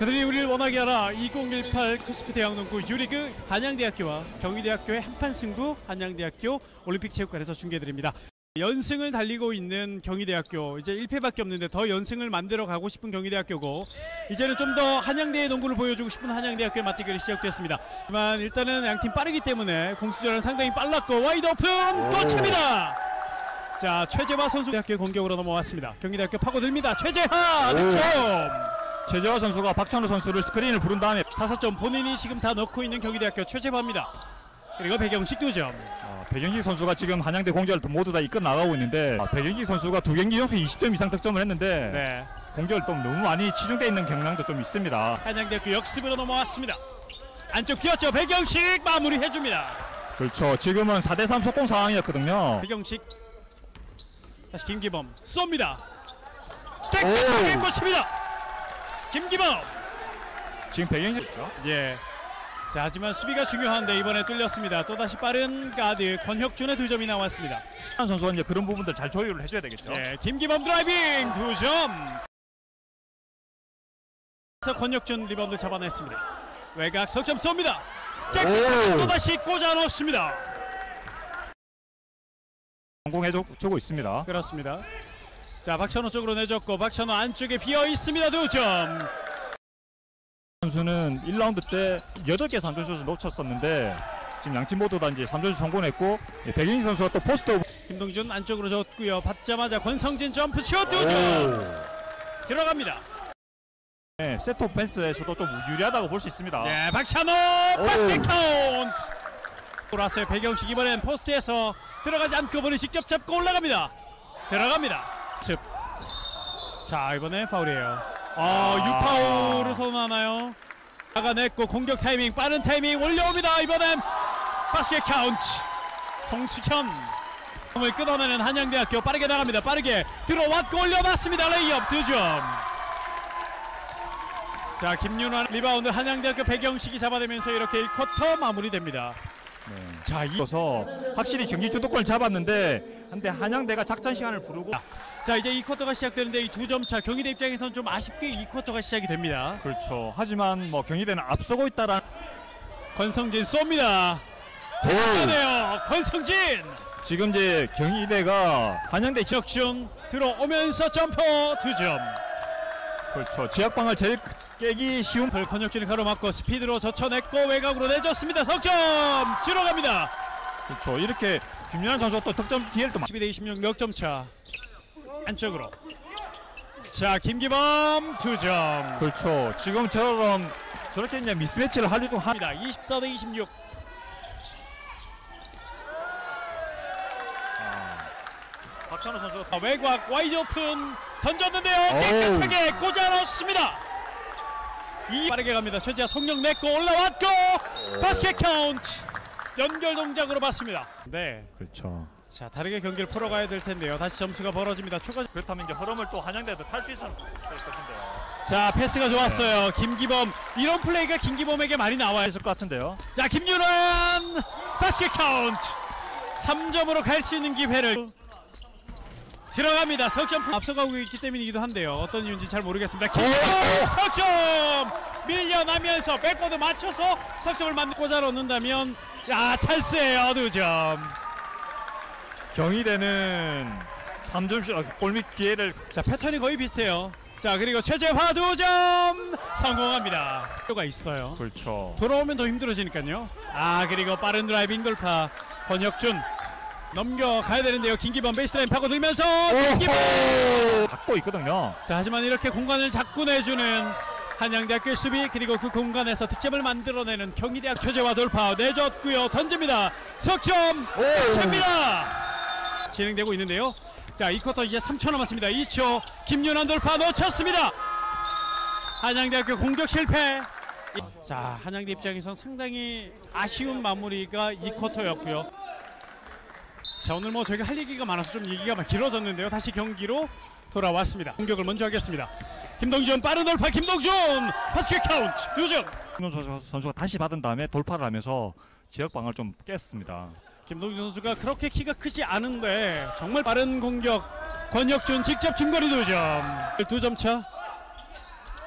그들이 우리를 원하게 하라. 2018 쿠스프 대학농구 유리그 한양대학교와 경희대학교의 한판 승부 한양대학교 올림픽체육관에서 중계드립니다. 연승을 달리고 있는 경희대학교, 이제 1패밖에 없는데 더 연승을 만들어 가고 싶은 경희대학교고, 이제는 좀 더 한양대의 농구를 보여주고 싶은 한양대학교의 맞대결이 시작됐습니다. 하지만 일단은 양팀 빠르기 때문에 공수전은 상당히 빨랐고 와이드 오픈 꽂힙니다. 자, 최재화 선수 대학교의 공격으로 넘어왔습니다. 경희대학교 파고듭니다. 최재화 득점. 최재화 선수가 박찬호 선수를 스크린을 부른 다음에 5점 본인이 지금 다 넣고 있는 경희대학교 최재화입니다. 그리고 배경식 2점. 배경식 선수가 지금 한양대 공격을 모두 다 이끌어 나가고 있는데, 배경식 선수가 2경기 연속 20점 이상 득점을 했는데 네. 공격을 또 너무 많이 치중되어 있는 경향도 좀 있습니다. 한양대학교 역습으로 넘어왔습니다. 안쪽 뛰었죠. 배경식 마무리해줍니다. 그렇죠. 지금은 4대3 속공 상황이었거든요. 배경식 다시 김기범 쏩니다. 깨끗하게 꽂힙니다. 김기범. 지금 배경식이죠. 예. 자, 하지만 수비가 중요한데 이번에 뚫렸습니다. 또다시 빠른 가드 권혁준의 2점이 나왔습니다. 한 선수가 이제 그런 부분들 잘 조율을 해줘야 되겠죠. 예, 김기범 드라이빙 2점. 그래서 권혁준 리바운드 잡아냈습니다. 외곽 석점 쏩니다. 깨끗하게 또다시 꽂아 넣습니다. 성공해주고 있습니다. 그렇습니다. 자, 박찬호 쪽으로 내줬고 박찬호 안쪽에 비어 있습니다. 2점. 선수는 1라운드 때 8개 3점슛을 놓쳤었는데 지금 양팀 모두 다 이제 3점슛 성공했고, 백인희 선수가 또 포스트. 김동준 안쪽으로 줬고요. 받자마자 권성진 점프슛 2점. 들어갑니다. 네, 세트 오펜스에서도 좀 유리하다고 볼 수 있습니다. 네, 박찬호 바스켓 카운트. 돌았어요. 배경식 이번엔 포스트에서 들어가지 않고 본인 직접 잡고 올라갑니다. 들어갑니다. 자, 이번엔 파울이에요. 유파울을 선언하나요? 나가냈고 공격 타이밍, 빠른 타이밍 올려옵니다. 이번엔 바스켓 카운트. 송수현 공을 끊어내는 한양대학교. 빠르게 나갑니다. 빠르게 들어왔고 올려봤습니다. 레이업 2점. 자, 김윤환 리바운드. 한양대학교 배경식이 잡아내면서 이렇게 1쿼터 마무리됩니다. 네. 자, 이어서 확실히 경기 주도권을 잡았는데, 근데 한양대가 작전 시간을 부르고. 자, 이제 2쿼터가 시작되는데 이 2점 차, 경희대 입장에서는 좀 아쉽게 2쿼터가 시작이 됩니다. 그렇죠. 하지만 뭐 경희대는 앞서고 있다라는. 권성진 쏩니다. 잘하네요. 권성진. 지금 이제 경희대가 한양대 적중 들어오면서 점퍼 2점. 그렇죠. 지역방을 제일 깨기 쉬운. 권혁준이 가로막고 스피드로 젖혀냈고 외곽으로 내줬습니다. 석점 들어갑니다. 그렇죠. 이렇게 김윤환 선수가 또 득점 기회를 또 12대26 몇 점 차. 안쪽으로. 자, 김기범 2점. 그렇죠. 지금처럼 저렇게 이제 미스매치를 하려고 합니다. 24대26. 박찬호 선수가 외곽 와이드 오픈 던졌는데요. 깨끗하게 꽂아 넣습니다. 빠르게 갑니다. 최재하 속력 냈고 올라왔고 바스켓 카운트. 연결 동작으로 봤습니다. 네, 그렇죠. 자, 다르게 경기를 풀어가야 될 텐데요. 다시 점수가 벌어집니다. 추가. 그렇다면 이제 흐름을 또 한양대도 탈 수 있을 것인데요. 자, 패스가 좋았어요. 네. 김기범. 이런 플레이가 김기범에게 많이 나와야 했을 것 같은데요. 자, 김윤환 바스켓 카운트. 3점으로 갈 수 있는 기회를 들어갑니다. 석점 앞서가고 있기 때문이기도 한데요. 어떤 이유인지 잘 모르겠습니다. 김기범 석점 밀려나면서 백보드 맞춰서 석점을 꽂아 넣는다면, 야, 찰스예요. 2점. 경희대는 3점슛 골밑 기회를. 자, 패턴이 거의 비슷해요. 자, 그리고 최재화 2점 성공합니다. 필요가 있어요. 그렇죠. 돌아오면 더 힘들어지니까요. 그리고 빠른 드라이빙 돌파. 권혁준 넘겨가야 되는데요. 김기범 베이스라인 파고들면서 김기범 갖고 있거든요. 자, 하지만 이렇게 공간을 자꾸 내주는 한양대학교의 수비, 그리고 그 공간에서 득점을 만들어내는 경희대학. 최재화 돌파 내줬고요. 던집니다. 석점 챕니다. 진행되고 있는데요. 자, 2쿼터 이제 3초 남았습니다. 2초. 김윤환 돌파 놓쳤습니다. 한양대학교 공격 실패. 자, 한양대 입장에선 상당히 아쉬운 마무리가 2쿼터였고요. 자, 오늘 뭐 저희가 할 얘기가 많아서 좀 얘기가 길어졌는데요. 다시 경기로 돌아왔습니다. 공격을 먼저 하겠습니다. 김동준 빠른 돌파. 김동준 바스켓 카운트 2점. 김동준 선수가 다시 받은 다음에 돌파를 하면서 지역방을 좀 깼습니다. 김동준 선수가 그렇게 키가 크지 않은데 정말 빠른 공격. 권혁준 직접 중거리 2점. 2점 차.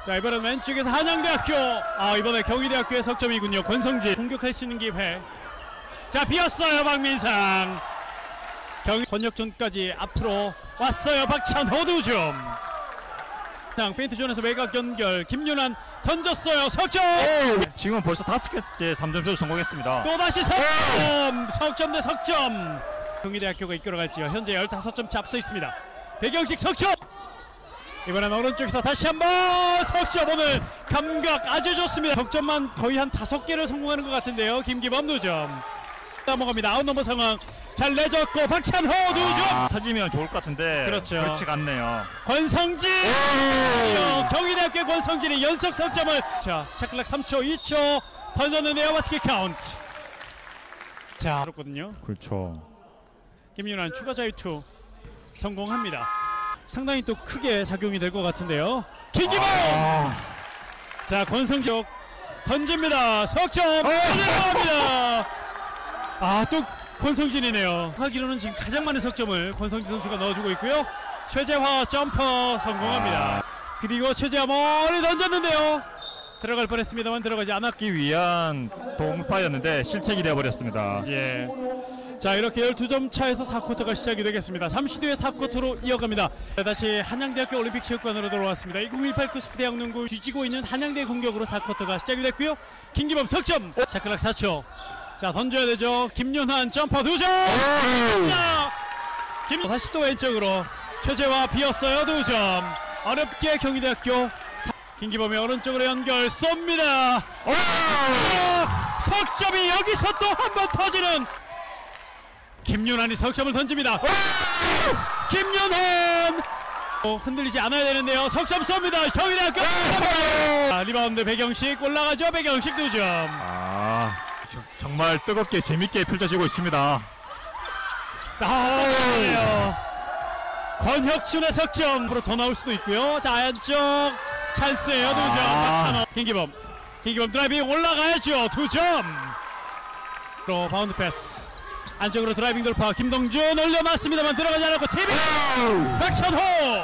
자, 이번엔 왼쪽에서 한양대학교. 이번에 경희대학교의 석점이군요. 권성진 공격할 수 있는 기회. 자, 비었어요. 박민상. 권혁준까지 앞으로 왔어요. 박찬호 2점. 페인트존에서 외곽 연결. 김윤환 던졌어요. 석점. 지금 벌써 5개째 3점슛 성공했습니다. 또다시 석점. 석점 대 석점. 경희대학교가 이끌어갈지요. 현재 15점 차 앞서 있습니다. 배경식 석점. 이번엔 오른쪽에서 다시 한번 석점. 오늘 감각 아주 좋습니다. 석점만 거의 한 5개를 성공하는 것 같은데요. 김기범 2점. 넘어갑니다. 아웃넘버 상황 잘 내줬고 박찬호 2점. 터지면 좋을 것 같은데 그렇죠. 그렇지가 않네요. 권성진. 경희대학교의 권성진이 연속 석점을. 자, 샤클락 3초 2초 던졌는데요. 바스켓 카운트. 자, 그렇거든요. 그렇죠. 김윤환 추가 자유투 성공합니다. 상당히 또 크게 작용이 될 것 같은데요. 김기범. 자, 권성진 던집니다. 석점 들어갑니다. 또 권성진이네요. 하기로는 지금 가장 많은 석점을 권성진 선수가 넣어주고 있고요. 최재화 점퍼 성공합니다. 그리고 최재화 머리 던졌는데요. 들어갈 뻔했습니다만 들어가지 않았기 위한 동파였는데 실책이 되어버렸습니다. 예. 자, 이렇게 12점 차에서 4쿼터가 시작이 되겠습니다. 잠시 뒤에 4쿼터로 이어갑니다. 다시 한양대학교 올림픽체육관으로 돌아왔습니다. 2018 쿠스프 대학농구 뒤지고 있는 한양대 공격으로 4쿼터가 시작이 됐고요. 김기범 석점. 샤클락 4초. 자, 던져야 되죠. 김윤환 점퍼 2점. 다시 또 왼쪽으로 최재화 비었어요. 2점. 어렵게 경희대학교. 김기범의 오른쪽으로 연결 쏩니다. 석점이 여기서 또 한 번 터지는. 김윤환이 석점을 던집니다. 김윤환 흔들리지 않아야 되는데요. 석점 쏩니다. 경희대학교. 리바운드 배경식 올라가죠. 배경식 2점. 정말 뜨겁게 재밌게 펼쳐지고 있습니다. 권혁준의 석점으로 더 나올 수도 있고요. 자, 안쪽 찬스예요. 2점. 박찬호. 김기범 드라이빙 올라가야죠. 2점. 또 바운드 패스. 안쪽으로 드라이빙 돌파. 김동준 올려놨습니다만 들어가지 않았고 TV. 박찬호.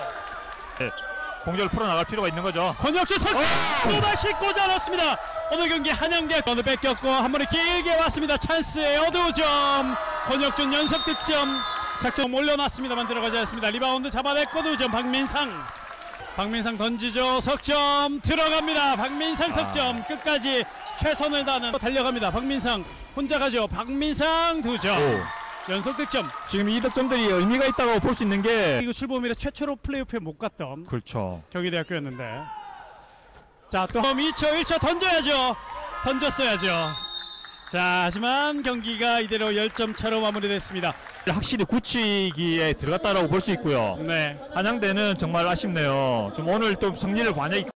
공격을 풀어나갈 필요가 있는 거죠. 권혁준 석점 또다시 꽂아 넣습니다. 오늘 경기 한양대학교 오늘 뺏겼고 한 번에 길게 왔습니다. 찬스예요. 2점. 권혁준 연속 득점. 작점 올려놨습니다만 들어가지 않습니다. 리바운드 잡아냈고 2점. 박민상 던지죠. 석점 들어갑니다. 박민상 석점. 끝까지 최선을 다하는 달려갑니다. 박민상 혼자 가죠. 박민상 2점. 연속 득점. 지금 이 득점들이 의미가 있다고 볼 수 있는 게 이거 출범 이래 최초로 플레이오프에 못 갔던 그렇죠. 경희대학교였는데. 자, 또 2초 1초 던져야죠. 던졌어야죠. 자, 하지만 경기가 이대로 10점 차로 마무리됐습니다. 확실히 굳히기에 들어갔다라고 볼 수 있고요. 네. 한양대는 정말 아쉽네요. 좀 오늘 좀 승리를 만약에